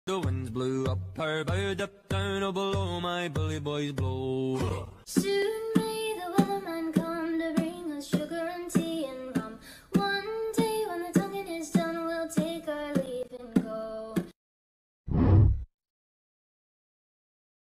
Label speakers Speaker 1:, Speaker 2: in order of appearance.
Speaker 1: The winds blew up her bow, up down, oh below my bully boys blow. Soon